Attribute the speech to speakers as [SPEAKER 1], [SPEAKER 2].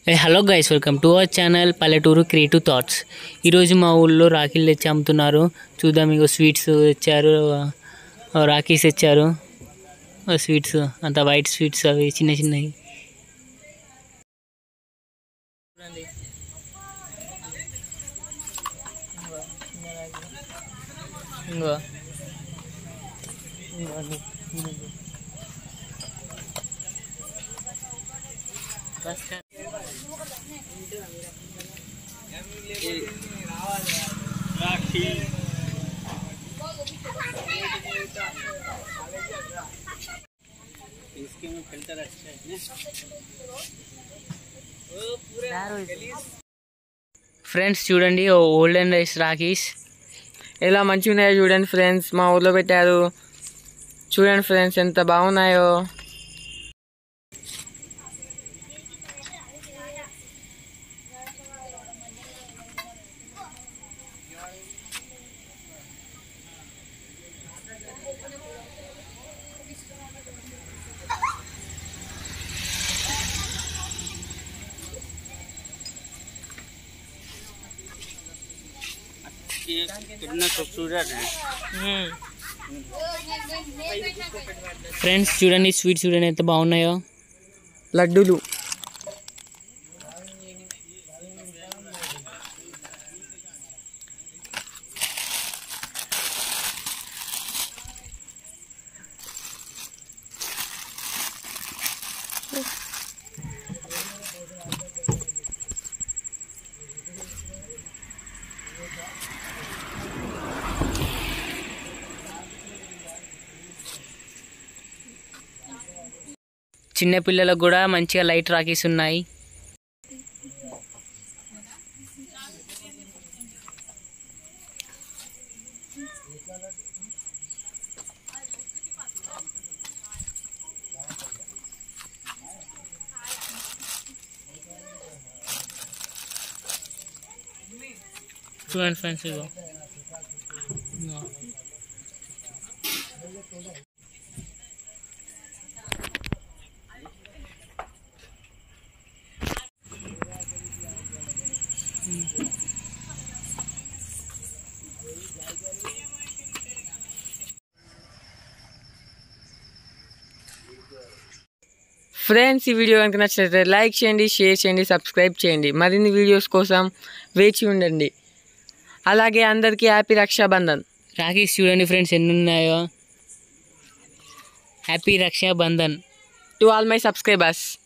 [SPEAKER 1] Hello guys, welcome to our channel Palleturu creative thoughts. ఈరోజు మా ఊళ్ళో రాఖీలు తెచ్చి అమ్ముతున్నారు. చూద్దాం. ఇగో స్వీట్స్ తెచ్చారు, రాఖీస్ తెచ్చారు. స్వీట్స్ అంత వైట్ స్వీట్స్, అవి చిన్న చిన్నవి. ఫ్రెండ్స్ చూడండి, ఓల్డెన్ రైస్ రాఖీస్
[SPEAKER 2] ఎలా మంచిగా ఉన్నాయో చూడండి ఫ్రెండ్స్. మా ఊర్లో పెట్టారు. చూడండి ఫ్రెండ్స్ ఎంత బాగున్నాయో.
[SPEAKER 1] कितना खूबसूरत है. ఫ్రెండ్స్ చూడండి, స్వీట్స్ చూడండి ఎంత బాగున్నాయో.
[SPEAKER 2] లడ్డూలు
[SPEAKER 1] చిన్న పిల్లలకు కూడా మంచిగా లైట్ రాఖీస్ ఉన్నాయి. చూడండి ఫ్రెండ్స్, ఇగో
[SPEAKER 2] ఫ్రెండ్స్, ఈ వీడియో కనుక నచ్చినట్లయితే లైక్ చేయండి, షేర్ చేయండి, సబ్స్క్రైబ్ చేయండి. మరిన్ని వీడియోస్ కోసం వేచి ఉండండి. అలాగే అందరికీ హ్యాపీ రక్షాబంధన్.
[SPEAKER 1] రాఖీస్ చూడండి ఫ్రెండ్స్ ఎన్ని ఉన్నాయో. Happy Rakshabandhan
[SPEAKER 2] to all my subscribers.